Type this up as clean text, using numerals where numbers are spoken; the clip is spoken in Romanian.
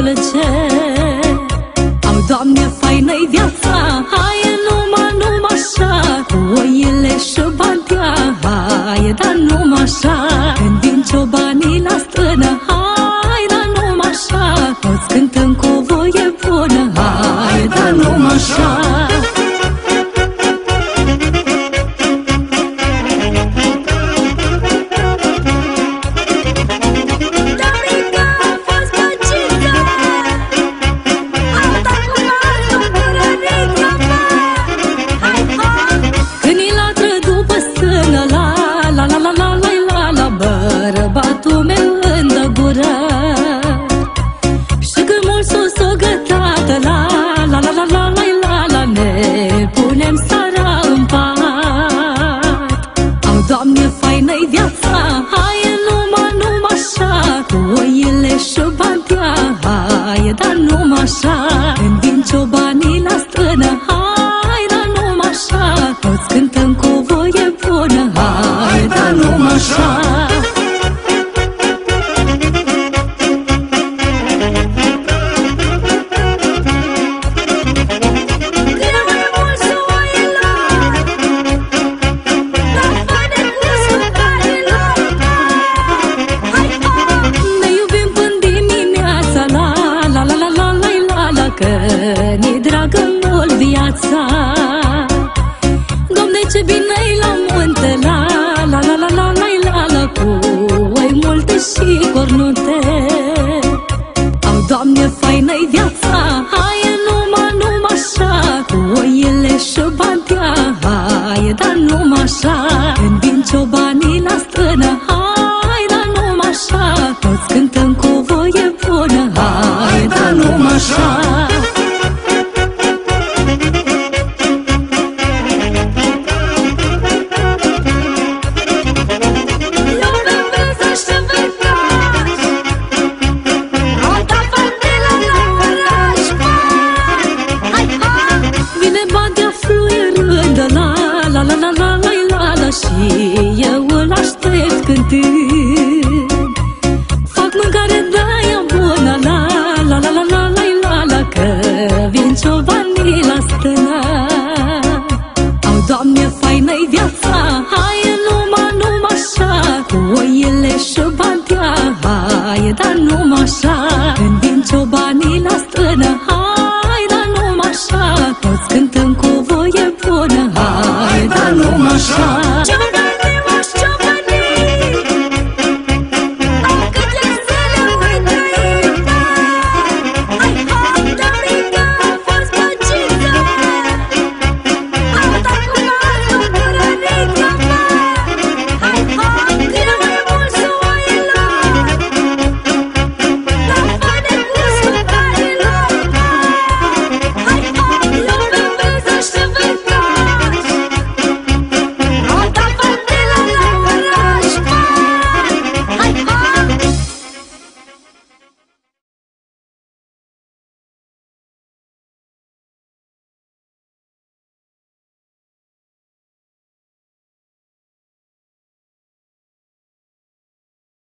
dulce. Au, Doamne, faină-i viața, hai numai așa, cu oile și bantea, hai, dar numai așa. Când vin ciobanii la stână, hai, dar numai așa, toți cântăm cu voie bună, hai, dar numai așa. Bărbatul meu îndă gură și când mult sus o gătată, la, ne punem seara în pat. Au, Doamne, faină-i viața, hai numai așa, cu oile și bantea, hai, dar numai așa. Când vin ciobanii la stână, hai, dar numai așa, toți cântăm cu voie bună, hai, dar numai așa. Că ne dragă mult viața. Doamne, ce bine-i la munte, la, cu oi multe și cornute.